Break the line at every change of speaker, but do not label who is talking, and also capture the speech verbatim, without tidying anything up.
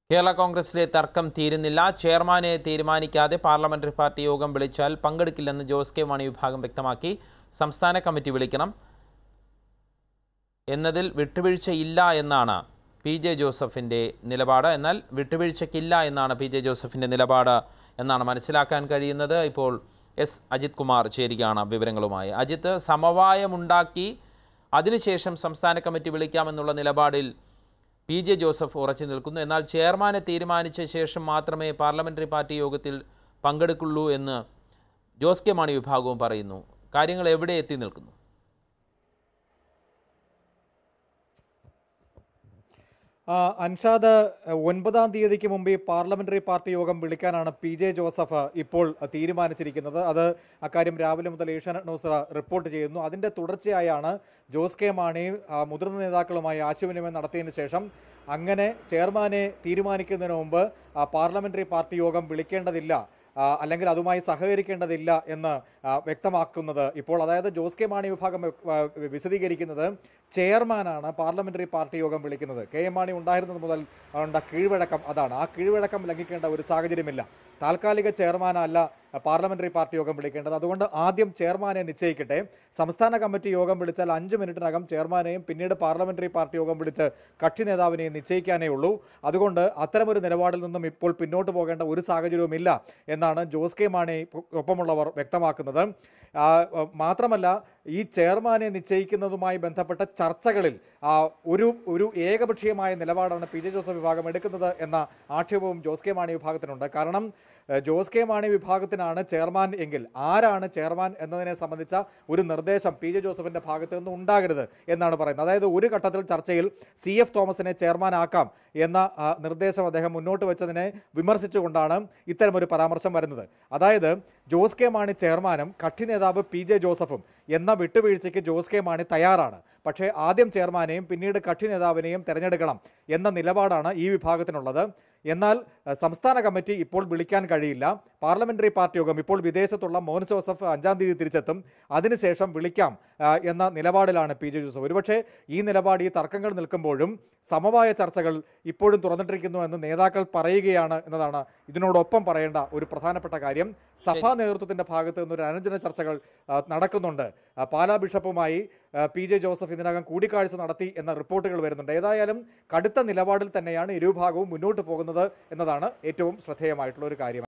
കേരള കോൺഗ്രസിലെ തർക്കം തീരുന്നില്ല. ചെയർമാനെ തീരുമാനിക്കാതെ പാർലമെന്ററി പാർട്ടി യോഗം വിളിച്ചാൽ പങ്കെടുക്കില്ലെന്ന് ജോസ് കെ മാണി വിഭാഗം വ്യക്തമാക്കി. സംസ്ഥാന കമ്മിറ്റി വിളിക്കണം എന്നതിൽ വിട്ടുവീഴ്ചയില്ല എന്നാണ് പി ജെ ജോസഫിൻ്റെ നിലപാട്. എന്നാൽ വിട്ടുവീഴ്ചയ്ക്കില്ല എന്നാണ് പി ജെ ജോസഫിൻ്റെ നിലപാട് എന്നാണ് മനസ്സിലാക്കാൻ കഴിയുന്നത്. ഇപ്പോൾ എസ് അജിത് കുമാർ ചേരുകയാണ് വിവരങ്ങളുമായി. അജിത്ത്, സമവായമുണ്ടാക്കി അതിനുശേഷം സംസ്ഥാന കമ്മിറ്റി വിളിക്കാമെന്നുള്ള നിലപാടിൽ പി ജെ ജോസഫ് ഉറച്ചു നിൽക്കുന്നു. എന്നാൽ ചെയർമാനെ തീരുമാനിച്ച ശേഷം മാത്രമേ പാർലമെന്ററി പാർട്ടി യോഗത്തിൽ പങ്കെടുക്കുള്ളൂ എന്ന് ജോസ് കെ മാണി വിഭാഗവും പറയുന്നു. കാര്യങ്ങൾ എവിടെ എത്തി നിൽക്കുന്നു?
അൻഷാദ്, ഒൻപതാം തീയതിക്ക് മുമ്പ് ഈ പാർലമെന്ററി പാർട്ടി യോഗം വിളിക്കാനാണ് പി ജെ ജോസഫ് ഇപ്പോൾ തീരുമാനിച്ചിരിക്കുന്നത്. അത് അക്കാര്യം രാവിലെ മുതൽ ഏഷ്യാനെറ്റ് ന്യൂസ് റിപ്പോർട്ട് ചെയ്യുന്നു. അതിൻ്റെ തുടർച്ചയായാണ് ജോസ് കെ മാണി മുതിർന്ന നേതാക്കളുമായി ആശയവിനിമയം നടത്തിയതിന് ശേഷം അങ്ങനെ ചെയർമാനെ തീരുമാനിക്കുന്നതിന് മുമ്പ് പാർലമെന്ററി പാർട്ടി യോഗം വിളിക്കേണ്ടതില്ല, അല്ലെങ്കിൽ അതുമായി സഹകരിക്കേണ്ടതില്ല എന്ന് വ്യക്തമാക്കുന്നത് ഇപ്പോൾ. അതായത് ജോസ് കെ മാണി വിഭാഗം വിശദീകരിക്കുന്നത് ചെയർമാനാണ് പാർലമെന്ററി പാർട്ടി യോഗം വിളിക്കുന്നത്. കെ എം മാണി ഉണ്ടായിരുന്നത് മുതൽ ഉണ്ട കീഴ്വഴക്കം അതാണ്. ആ കീഴ്വഴക്കം ലംഘിക്കേണ്ട ഒരു സാഹചര്യമില്ല. താൽക്കാലിക ചെയർമാനല്ല പാർലമെന്ററി പാർട്ടി യോഗം വിളിക്കേണ്ടത്. അതുകൊണ്ട് ആദ്യം ചെയർമാനെ നിശ്ചയിക്കട്ടെ. സംസ്ഥാന കമ്മിറ്റി യോഗം വിളിച്ചാൽ അഞ്ച് മിനിറ്റിനകം ചെയർമാനെയും പിന്നീട് പാർലമെന്ററി പാർട്ടി യോഗം വിളിച്ച് കക്ഷി നേതാവിനെയും നിശ്ചയിക്കാനേ ഉള്ളൂ. അതുകൊണ്ട് അത്തരമൊരു നിലപാടിൽ നിന്നും ഇപ്പോൾ പിന്നോട്ട് പോകേണ്ട ഒരു സാഹചര്യവുമില്ല എന്നാണ് ജോസ് കെ മാണി ഒപ്പമുള്ളവർ വ്യക്തമാക്കുന്നത്. മാത്രമല്ല, ഈ ചെയർമാനെ നിശ്ചയിക്കുന്നതുമായി ബന്ധപ്പെട്ട ചർച്ചകളിൽ ഒരു ഒരു ഏകപക്ഷീയമായ നിലപാടാണ് പി ജെ ജോസഫ് വിഭാഗം എടുക്കുന്നത് എന്ന ആക്ഷേപവും ജോസ് കെ മാണി വിഭാഗത്തിനുണ്ട്. കാരണം ജോസ് കെ മാണി വിഭാഗത്തിനാണ് ചെയർമാൻ എങ്കിൽ ആരാണ് ചെയർമാൻ എന്നതിനെ സംബന്ധിച്ച ഒരു നിർദ്ദേശം പി ജെ ജോസഫിൻ്റെ ഭാഗത്തു നിന്ന് ഉണ്ടാകരുത് എന്നാണ് പറയുന്നത്. അതായത് ഒരു ഘട്ടത്തിൽ ചർച്ചയിൽ സി എഫ് തോമസിനെ ചെയർമാൻ ആക്കാം എന്ന നിർദ്ദേശം അദ്ദേഹം മുന്നോട്ട് വെച്ചതിനെ വിമർശിച്ചുകൊണ്ടാണ് ഇത്തരമൊരു പരാമർശം വരുന്നത്. അതായത് ജോസ് കെ മാണി ചെയർമാനും കക്ഷി നേതാവ് പി ജെ ജോസഫും എന്ന വിട്ടുവീഴ്ചയ്ക്ക് ജോസ് കെ മാണി തയ്യാറാണ്. പക്ഷേ ആദ്യം ചെയർമാനെയും പിന്നീട് കക്ഷി നേതാവിനെയും തിരഞ്ഞെടുക്കണം എന്ന നിലപാടാണ് ഈ വിഭാഗത്തിനുള്ളത്. എന്നാൽ സംസ്ഥാന കമ്മിറ്റി ഇപ്പോൾ വിളിക്കാൻ കഴിയില്ല. പാർലമെന്ററി പാർട്ടി യോഗം ഇപ്പോൾ വിദേശത്തുള്ള മോൻ ജോസഫ് അഞ്ചാം തീയതി തിരിച്ചെത്തും. അതിനുശേഷം വിളിക്കാം എന്ന നിലപാടിലാണ് പി ജെ ജോസഫ്. ഒരുപക്ഷെ ഈ നിലപാട്, ഈ തർക്കങ്ങൾ നിൽക്കുമ്പോഴും സമവായ ചർച്ചകൾ ഇപ്പോഴും തുറന്നിട്ടിരിക്കുന്നു എന്ന് നേതാക്കൾ പറയുകയാണ് എന്നതാണ് ഇതിനോടൊപ്പം പറയേണ്ട ഒരു പ്രധാനപ്പെട്ട കാര്യം. സഭാ നേതൃത്വത്തിന്റെ ഭാഗത്ത് നിന്നൊരു അനുരഞ്ജന ചർച്ചകൾ നടക്കുന്നുണ്ട്. പാലാ ബിഷപ്പുമായി പി ജെ ജോസഫ് ഇതിനകം കൂടിക്കാഴ്ച നടത്തി എന്ന റിപ്പോർട്ടുകൾ വരുന്നുണ്ട്. ഏതായാലും കടുത്ത നിലപാടിൽ തന്നെയാണ് ഇരുവിഭാഗവും മുന്നോട്ട് പോകുന്നത് എന്നതാണ് ഏറ്റവും ശ്രദ്ധേയമായിട്ടുള്ള ഒരു കാര്യം.